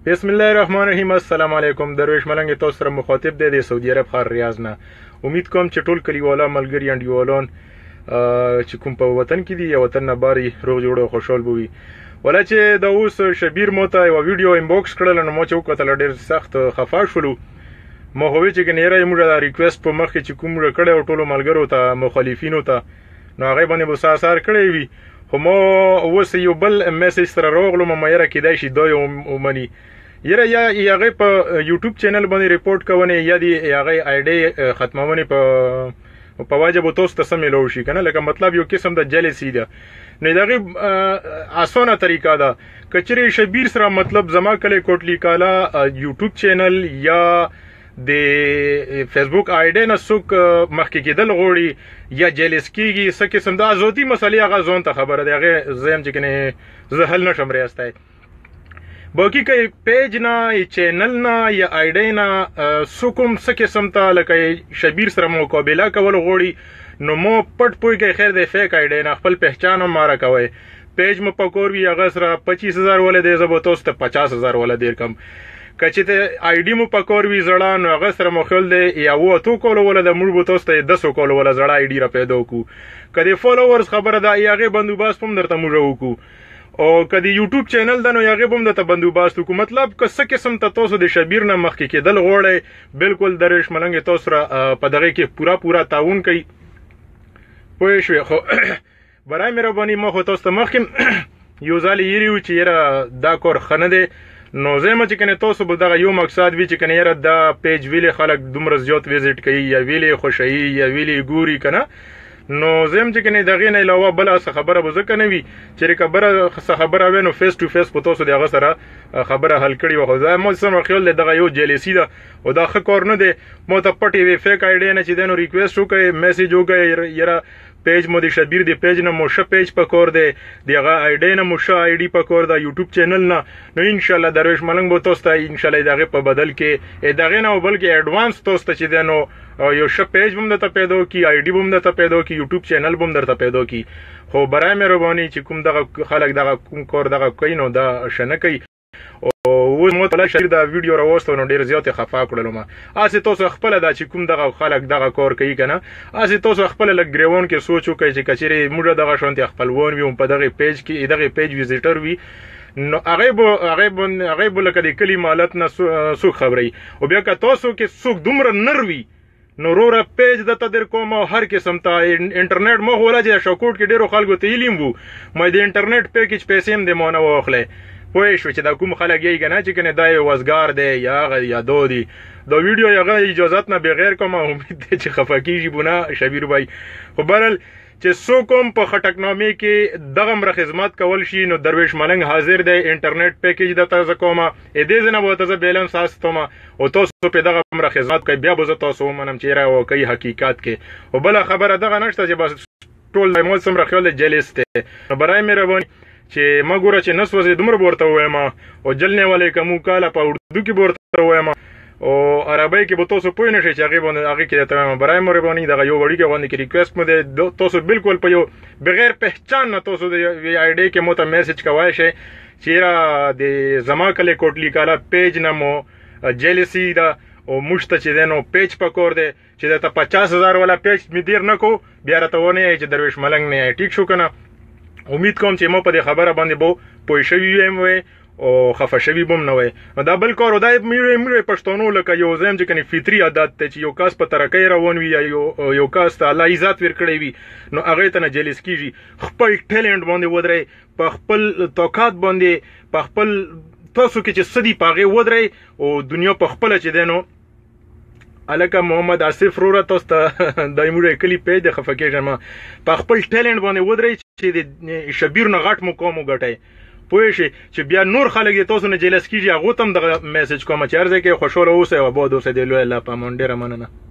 بسم الله الرحمن الرحیم. السلام علیکم. درویش ملنګ تاسو سره مخاطب دی د سعودي عرب ښار ریاض نه. امید کوم چې ټول کلیوالا ملګری انډیوالان چې کوم په وطن کې دي یا وطن نه باري روغ جوړ او خوشحال بوي. ولا چې د اوس شبیر موته یو ویډیو انباکس کړل نو مو چې وکړل ډیر سخت خفا شولو. مو هوی چې کنيره موږ د ریکوست په مخ کې چې کوم کړه او ټولو ملګرو ته مخالفینو ته نو هغه باندې بوساسار کړی وي. خو مو اوس یو بل میسج سره روغلو مې یره کېدای شي دوی ومني یره یا هغه په یوټیوب چینل باندې ریپورت کوونه یا دی هغه آی ډی ختمونه په واجب تاسو ته سمېلو شي کنه لکه مطلب یو قسم د جلیسی ده نه دغه اسانه طریقه ده کچري شبیر سره مطلب زما کله کوټلی کالا یوټیوب چینل یا د فیسبوک آی ډی نه څوک مخکې کېدل غوړي یا جلیس کیږي څه قسم د ازوتی مسلې هغه ځون ته خبره ده هغه زم چې کنه زه حل نشم ریاستای باقی که پیج نه چینل نه یا آی ډی نه سکم څه قسم ته لکه شبیر سره مقابله کول غوړي نو مو پټ پوي کې خیر د فیک آی ډی نه خپل پہچان هم مارا کوي پیج مو پکور وی هغه سره 25000 ولې د زبو تاسو ته 50000 ولې ډیر کم کچې ته آی ډی مو پکور وی زړه نو هغه سره مخول دی یا و تو کول ولې د مړ بو تاسو ته 10 کول ولې زړه آی ډی را پیدا کو کدي فالوورز خبره ده یاغه بندوباس پم درته موږ وکړو او کدی یوټیوب چینل دنو یاغه بم د بندوباست کو مطلب که څه قسم ته تاسو د شبیر نه مخکې کېدل غوړی بالکل درش ملنګ تاسو را په دغه کې پورا تعاون کوي پوه شو خو برای مهرباني مخ تاسو ته مخکې یو ځل یریو چې را دا کور خنه ده نو زما چې کنه تاسو به دغه یو مقصد وی چې کنه یره دا پیج ویل خلک دومره زیات وزټ کوي یا ویل خوشحي یا ویل ګوري کنه نو زم چې کنه دغه نه علاوه بل څه خبره به ځکه نه وي چې خبره وینو فیس ټو فیس په تاسو دغه سره خبره حل کړي وخت زه مو سم خیال دغه یو جلیسی ده او دا ښه کار نه دی مو ته پټي وی فیک آی ډی نه چې دنو ریکوست وکړي میسج وکړي یره پیج مو د شبیر دی پیج نه مو ش پیج پکور دی دغه آی ډی نه مو ش آی ډی پکور دا یوټیوب چینل نه نو ان شاء الله درویش ملنګ بو تاسو ته ان شاء الله دغه په بدل کې دغه نه بلکې اډوانس تاسو ته چې دنو یو ش پیج بم درته پیدا کی آی ډی بم درته پیدا کی یوټیوب چینل بم درته پیدا کی خو برای مهرباني چې کوم دغه خلک دغه کوم کار دغه کوي نو دا شنه کوي او مو ته شیر دا ویډیو راوستو نو ډیر زیات خفا کړلو ما اسه تاسو خپل دا چې کوم دغه خلک دغه کار کوي کنه اسه تاسو خپل لګ گریوون کې سوچو کوي چې کچري موږ دغه شونتي خپلون وي په دغه پیج کې دغه پیج ویزیټر وي نو هغه بو لکه د کلی مالت نه سو خبري او بیا که تاسو کې سوق دومره نروي نو روره پیج د تدر کوم هر قسم ته انټرنیټ مو ولا چې شاکوټ کې ډیرو خلکو ته علم وو مې د انټرنیټ پیکیج پیسې هم د مونږ واخلې پوه شو چې دا کوم خلک یې کنه چې کنه دای وزګار دی یا دودي دا ویډیو یغه اجازهات نه بغیر کوم امید دی چې خفقیږي بونه شبیر بای خو برل چې سو کوم په خټکنامه کې دغه مر خدمات کول شي نو درویش ملنګ حاضر دی انټرنیټ پیکیج د تاسو کومه اې دې نه وته ز بیلنس ساستومه او تاسو په دغه مر خدمات کوي بیا به تاسو منم چې را او کوي حقیقت کې او بل خبره دغه نشته چې بس ټول مو سم راخل جلیس ته نو برای مهرباني چې ما ګوره چې نسوځي دومره ورته وایم او جلنه والے کوم کاله په اردو کې ورته وایم او عربی کې به تاسو پوه نه شئ چې هغه باندې هغه کې تمام برای مهرباني دغه یو وړي کې باندې ریکوست مده تاسو بالکل په یو بغیر پہچان نه تاسو د آی ډی کې مو ته میسج کوای شئ چې را د زما کله کوټلی کالا پیج نه مو جلیسی دا او مشته چې دنو پیج پکور دی چې د 50000 والا پیج می دیر نکو بیا راته ونه چې درویش ملنګ نه ټیک شو کنه امید کوم چې مو په خبره باندې بو پوه شوی یم وې او خفه شوی بم نه وې دا بل کار ودای مې پښتونو لکه یو زم چې کني فطری عادت ته چې یو کاس په ترکې روان وي یا یو کاس ته الله عزت ورکړي وي نو هغه ته نه جلیس کیږي خپل ټیلنت باندې ودرې په خپل طاقت باندې په خپل تاسو کې چې سدي پاغه ودرې او دنیا په خپل چې دینو الکه محمد آصف رورا تاسو ته دایموړ کلی پیج د خفقې جما په خپل ټیلنت باندې ودرې چې شبیر نه غټ مقام وګټي پوه شي چې بیا نور خلک تاسو نه جلیس کیږي هغه تم د میسج کوم چې ارزه کې خوشاله اوسه او آباد اوسه د لوی الله په مونډه رمننه